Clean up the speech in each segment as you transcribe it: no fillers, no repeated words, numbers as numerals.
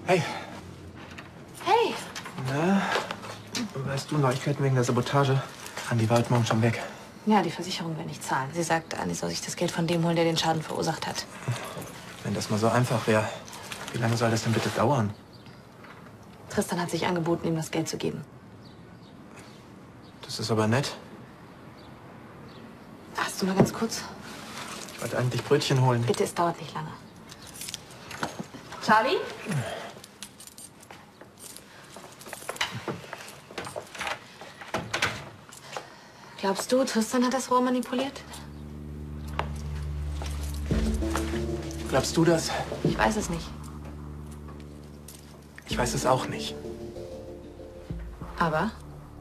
Hey. Hey. Na, weißt du Neuigkeiten wegen der Sabotage? Andi war heute Morgen schon weg. Ja, die Versicherung will nicht zahlen. Sie sagt, Andi soll sich das Geld von dem holen, der den Schaden verursacht hat. Wenn das mal so einfach wäre, wie lange soll das denn bitte dauern? Tristan hat sich angeboten, ihm das Geld zu geben. Das ist aber nett. Hast du mal ganz kurz? Ich wollte eigentlich Brötchen holen. Bitte, es dauert nicht lange. Charlie? Glaubst du, Tristan hat das Rohr manipuliert? Glaubst du das? Ich weiß es nicht. Ich weiß es auch nicht. Aber?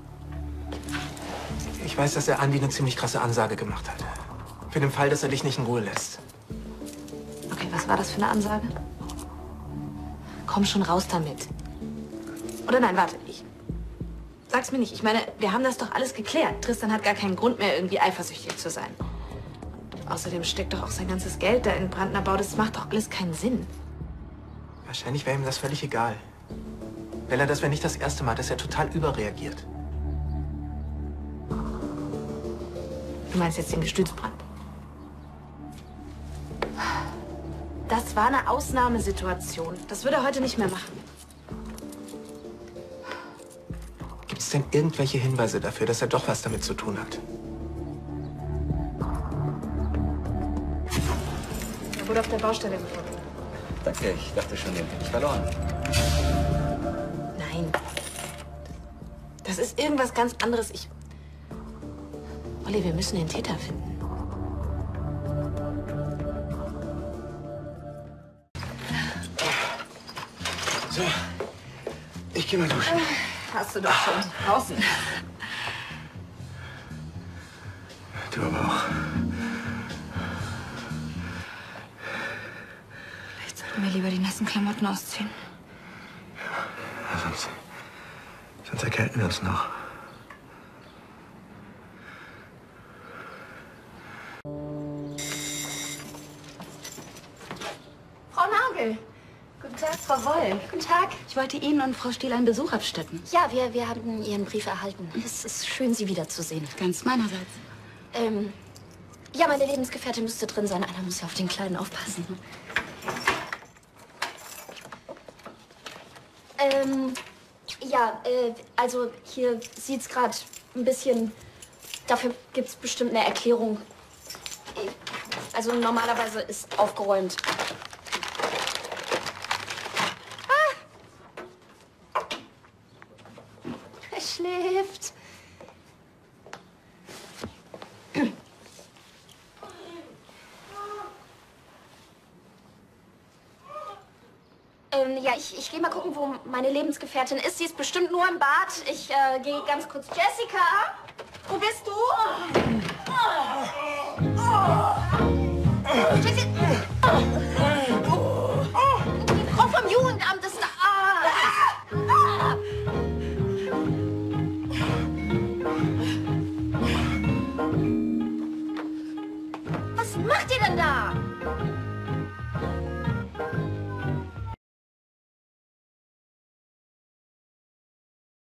Ich weiß, dass er Andi eine ziemlich krasse Ansage gemacht hat. Für den Fall, dass er dich nicht in Ruhe lässt. Okay, was war das für eine Ansage? Komm schon raus damit. Oder nein, warte, sag's mir nicht. Ich meine, wir haben das doch alles geklärt. Tristan hat gar keinen Grund mehr, irgendwie eifersüchtig zu sein. Und außerdem steckt doch auch sein ganzes Geld da in Brandner Bau. Das macht doch alles keinen Sinn. Wahrscheinlich wäre ihm das völlig egal. Bella, das wäre nicht das erste Mal, dass er total überreagiert. Du meinst jetzt den Gestützbrand? Das war eine Ausnahmesituation. Das würde er heute nicht mehr machen. Gibt es denn irgendwelche Hinweise dafür, dass er doch was damit zu tun hat? Er wurde auf der Baustelle gefunden. Danke, ich dachte schon, den hätte ich verloren. Nein. Das ist irgendwas ganz anderes. Olli, wir müssen den Täter finden. So, ich geh mal duschen. Hast du doch schon draußen. Du aber auch. Vielleicht sollten wir lieber die nassen Klamotten ausziehen. Ja, sonst erkälten wir uns noch. Frau Nagel. Guten Tag, Frau Woll. Guten Tag. Ich wollte Ihnen und Frau Stiel einen Besuch abstatten. Ja, wir haben Ihren Brief erhalten. Es ist schön, Sie wiederzusehen. Ganz meinerseits. Ja, meine Lebensgefährtin müsste drin sein. Einer muss ja auf den Kleinen aufpassen. Also hier sieht's gerade ein bisschen... Dafür gibt's bestimmt eine Erklärung. Also normalerweise ist aufgeräumt. Er schläft. Ja, ich gehe mal gucken, wo meine Lebensgefährtin ist. Sie ist bestimmt nur im Bad. Ich gehe ganz kurz. Jessica, wo bist du? Die Frau vom Jugendamt